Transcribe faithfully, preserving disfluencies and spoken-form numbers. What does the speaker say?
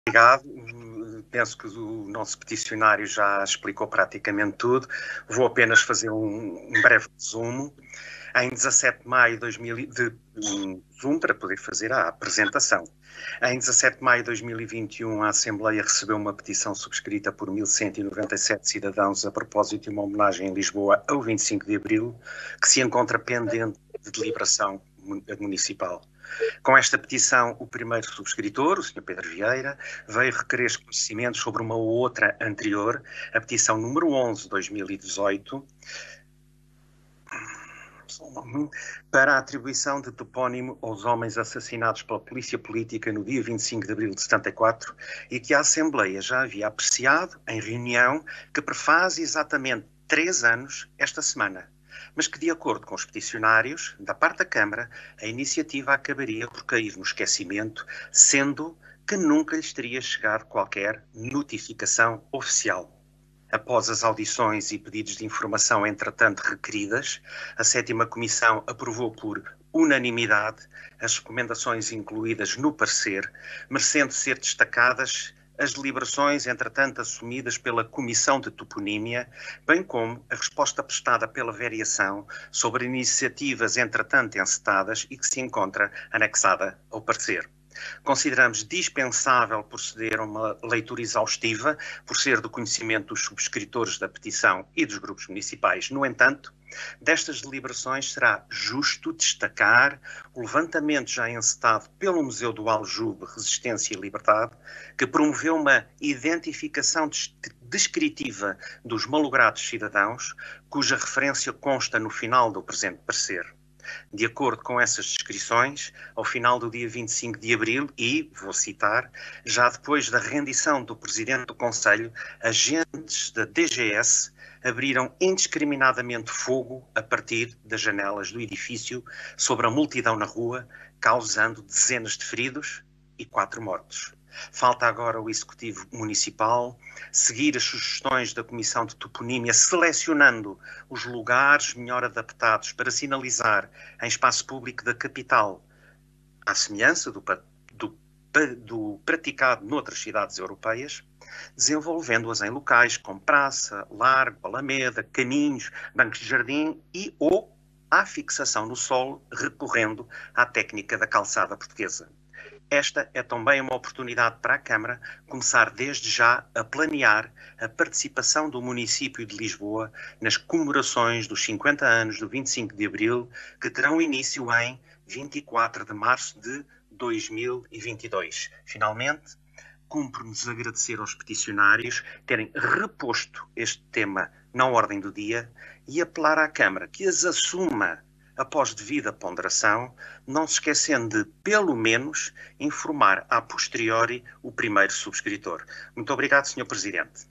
Obrigado. Penso que o nosso peticionário já explicou praticamente tudo. Vou apenas fazer um, um breve resumo. Em dezassete de maio de dois mil e vinte, de um Zoom para poder fazer a apresentação. Em dezassete de maio de dois mil e vinte e um, a Assembleia recebeu uma petição subscrita por mil cento e noventa e sete cidadãos a propósito de uma homenagem em Lisboa ao vinte e cinco de abril, que se encontra pendente de deliberação municipal. Com esta petição, o primeiro subscritor, o senhor Pedro Vieira, veio requerer esclarecimentos sobre uma outra anterior, a petição número onze de dois mil e dezoito, para a atribuição de topónimo aos homens assassinados pela polícia política no dia vinte e cinco de abril de setenta e quatro e que a Assembleia já havia apreciado em reunião que prefaz exatamente três anos esta semana, mas que, de acordo com os peticionários, da parte da Câmara, a iniciativa acabaria por cair no esquecimento, sendo que nunca lhes teria chegado qualquer notificação oficial. Após as audições e pedidos de informação, entretanto, requeridas, a sétima Comissão aprovou por unanimidade as recomendações incluídas no parecer, merecendo ser destacadas as deliberações, entretanto, assumidas pela Comissão de Toponímia, bem como a resposta prestada pela variação sobre iniciativas, entretanto, encetadas e que se encontra anexada ao parecer. Consideramos dispensável proceder a uma leitura exaustiva, por ser do conhecimento dos subscritores da petição e dos grupos municipais. No entanto, destas deliberações será justo destacar o levantamento já encetado pelo Museu do Aljube Resistência e Liberdade, que promoveu uma identificação descritiva dos malogrados cidadãos, cuja referência consta no final do presente parecer. De acordo com essas descrições, ao final do dia vinte e cinco de abril e, vou citar, já depois da rendição do Presidente do Conselho, agentes da D G S abriram indiscriminadamente fogo a partir das janelas do edifício sobre a multidão na rua, causando dezenas de feridos e quatro mortos. Falta agora o Executivo Municipal seguir as sugestões da Comissão de Toponímia, selecionando os lugares melhor adaptados para sinalizar em espaço público da capital, à semelhança do, do, do praticado noutras cidades europeias, desenvolvendo-as em locais como praça, largo, alameda, caminhos, bancos de jardim e ou à fixação no solo, recorrendo à técnica da calçada portuguesa. Esta é também uma oportunidade para a Câmara começar desde já a planear a participação do município de Lisboa nas comemorações dos cinquenta anos do vinte e cinco de abril, que terão início em vinte e quatro de março de dois mil e vinte e dois. Finalmente, cumpre-nos agradecer aos peticionários terem reposto este tema na ordem do dia e apelar à Câmara que as assuma após devida ponderação, não se esquecendo de, pelo menos, informar a posteriori o primeiro subscritor. Muito obrigado, senhor Presidente.